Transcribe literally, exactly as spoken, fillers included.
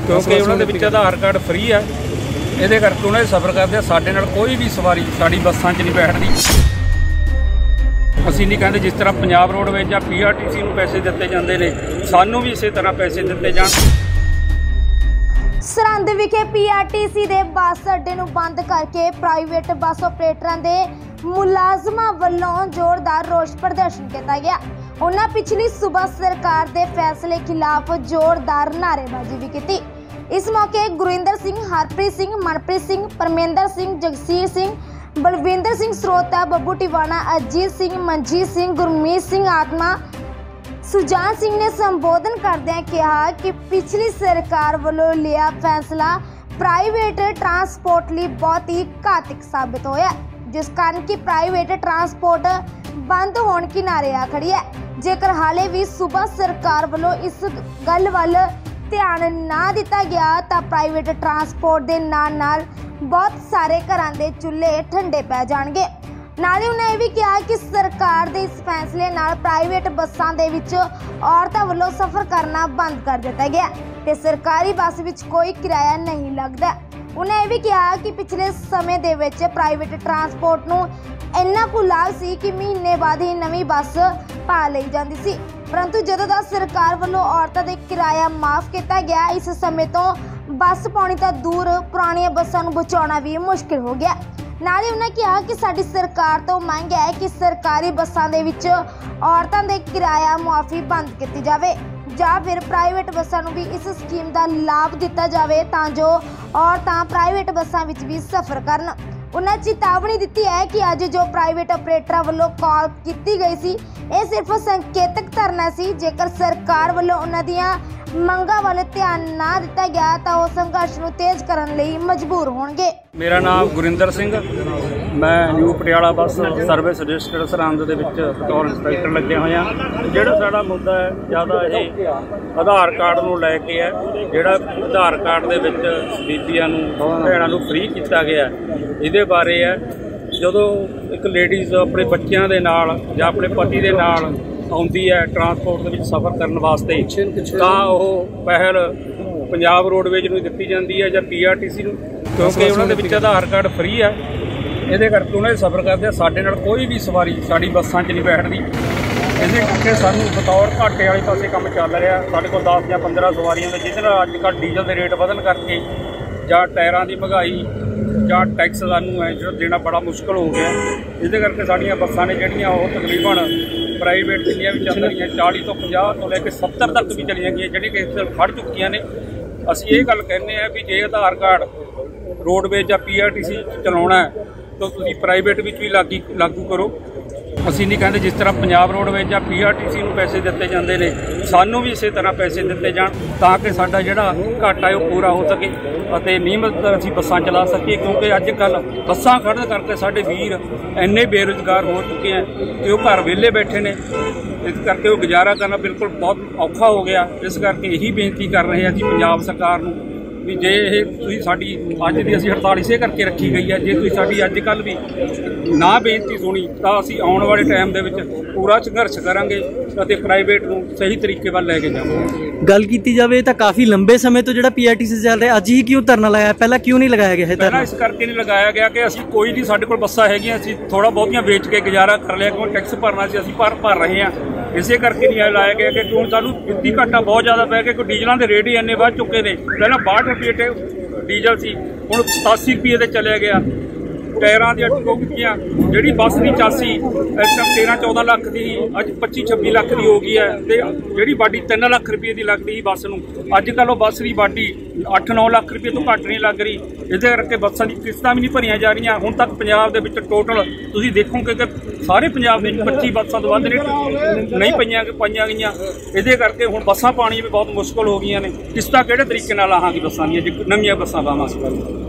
क्योंकि उन्होंने आधार card free है, ये करके उन्हें सफ़र करते साडे नाल कोई भी सवारी साड़ी बसां च नहीं बैठती। असीं नहीं कहते जिस तरह पंजाब रोडवेज या पी आर टी सी नूं पैसे दिते जांदे ने, सानूं भी इसे तरह पैसे दिते जाण। सरहंद विखे पी आर टी सी दे बस अड्डे नूं बंद करके प्राइवेट बस ऑपरेटरां दे मुलाजमां वल्लों जोरदार रोष प्रदर्शन किया गया। उन्हां पिछली सूबा सरकार दे फैसले खिलाफ जोरदार नारेबाजी भी की। इस मौके गुरिंदर सिंह, हरप्रीत सिंह, मनप्रीत सिंह, परमेंद्र सिंह, जगसीर सिंह, बलविंदर सिंह सरोता, बब्बू टिवाना, अजीत सिंह, मनजीत सिंह, गुरमीत सिंह आत्मा, सुजान सिंह ने संबोधन करदे कहा कि पिछली सरकार वालों लिया फैसला प्राइवेट ट्रांसपोर्ट लिए बहुत ही घातक साबित होया, जिस कारण कि प्राइवेट ट्रांसपोर्ट बंद होने की नारे आ खड़ी है। जेकर हाले भी सूबा सरकार वालों इस गल वल ध्यान ना दिता गया तो प्राइवेट ट्रांसपोर्ट के नाल नाल बहुत सारे घरां दे चुल्हे ठंडे पै जाणगे। नाले उन्हें यह भी कहा कि सरकार के इस फैसले नाल प्राइवेट बसां दे विच औरतां वल्लों सफ़र करना बंद कर दिता गया ते सरकारी बस विच कोई किराया नहीं लगता। उन्हें यह भी कहा कि पिछले समय दे विच प्राइवेट ट्रांसपोर्ट नूं इन्ना कुल लाभ सी कि महीने बाद ही नवीं बस पा लई जाती सी, परंतु जदों दा सरकार वालों औरतां दे किराया माफ़ किया गया, इस समय तो बस पाउणी तां दूर पुराणियां बसां नूं बचाउणा भी मुश्किल हो गया। नाले उन्हें कहा कि साडी सरकार तो मंग है कि सरकारी बसां दे विच औरतां दे किराया मुआफ़ी बंद की जाए जां फिर प्राइवेट बसां नूं भी इस स्कीम का लाभ दिता जाए तां जो औरतां प्राइवेट बसां विच भी सफ़र करन। उन्हें चेतावनी दी है कि अज जो प्राइवेट ऑपरेटर वालों कॉल की गई सी, यह सिर्फ संकेतक धरना सी। जेकर सरकार वालों उन्हां दियां मंगां वाले ध्यान ना दिता गया तो वह संघर्ष नूं तेज करन लई मजबूर होणगे। मेरा नाम गुरिंदर सिंह, मैं new Patiala bus service registered Sirhind दे विच बतौर इंस्पैक्टर लगे हुए हैं। जिहड़ा साडा मुद्दा है ज़्यादा ये आधार कार्ड नूं लैके है, जिहड़ा आधार कार्ड दे विच बीबियां नूं भैणां नूं फ्री किया गया, इहदे बारे है। जदों एक लेडीज़ अपने बच्चों के नाल जां अपने पति के नाल आउंदी है ट्रांसपोर्ट दे विच सफ़र करने वास्ते, तां ओह पहल पंजाब रोडवेज नूं दित्ती जांदी है जां पी आर टी सी नूं, क्योंकि उन्होंने विच आधार कार्ड फ्री है, ये करके उन्हें सफ़र करते साडे नाल कोई भी सवारी साड़ी बसां च नहीं बैठती। इस करके सानूं बतौर घाटे वाले पासे काम चल रहा। साडे कोल दस या पंद्रह सवारियां ने, जिहदे नाल अजकल डीजल के रेट वधन करके जां टायरां की महंगाई जां टैक्स सानूं है जो देना बड़ा मुश्किल हो गया। इस करके साड़ियाँ बसां ने जिहड़ियां ओह तकरीबन प्राइवेट जिन्नियां भी चल रही चाली तो पचास तो लैके सत्तर तक भी चलिया गई, जिहड़ी कि खड़ चुकियां ने। असीं ये गल कहने हैं भी जे आधार कार्ड रोडवेज या पी आर टी सी चलाउणा है तो तुसीं प्राइवेट विच भी लागू लागू करो। असीं नहीं कहते जिस तरह पंजाब रोडवेज या पी आर टी सी नूं पैसे दिते जांदे ने, सानूं भी इसे तरह पैसे दिते जाण ताकि साडा जिहड़ा घाटा है वह पूरा हो सके अते नियमित असीं बसां चला सकीए। क्योंकि अजकल बसां खड़न करके साडे वीर इन्ने बेरोजगार हो चुके हैं कि वह घर वेले बैठे ने, इस करके वो गुजारा करना बिल्कुल बहुत औखा हो गया। इस करके यही बेनती कर रहे हैं जी पंजाब सरकार नूं भी जे ये तुसीं साडी अज दी असीं हड़ताल इसे करके रखी गई है, जे तुसीं साडी अज कल भी ना बेनती सुनी तो असीं आउण वाले टाइम दे विच पूरा संघर्ष करांगे अते प्राइवेट नूं सही तरीके वाल लैके जावांगे। गल कीती जावे तां काफ़ी लंबे समय तो जिहड़ा पी आर टी सी चल रहा, अज ही क्यों धरना लगाया, पहला क्यों नहीं लगाया गया है धरना? इस करके नहीं लगाया गया कि असीं कोई नहीं, साडे कोल बसां हैगियां, असीं थोड़ा बहुतियां बेच के गुजारा कर लिया, क्यों टैक्स भरना सी, असीं भर भर रहे हैं। इसे करके नहीं लाया गया कि क्यों सानूं वित्ती घाटा बहुत ज़्यादा पै गया, क्योंकि डीजलों के रेट ही इन्ने वध चुके हैं। पहलां बाहठ रुपये डीजल सी, हुण सतासी रुपये ते चलिया गया। टायरां दी अटको कीतियां, जिहड़ी बस की चासी इस टाइम तेरह चौदह लाख की अज पच्ची छब्बी लाख की हो गई है, ते जिहड़ी बाडी तीन लाख रुपये की लगती ही बस नूं अजकल वो बस की बाडी अठ नौ लाख रुपये तो घट नहीं लग रही। इस करके बसां की किस्तां भी नहीं भरियां जा रही। हुण तक पंजाब दे विच टोटल तुसीं देखो कि सारे पंजाब दे पच्ची बसां तो वध नहीं पईयां पाईयां गईयां। इस करके हुण बसां पानी भी बहुत मुश्किल हो गई ने। किस्तां किहड़े तरीके नाल लाहांगे बसां दीयां जे नवीआं बसां लावांगे।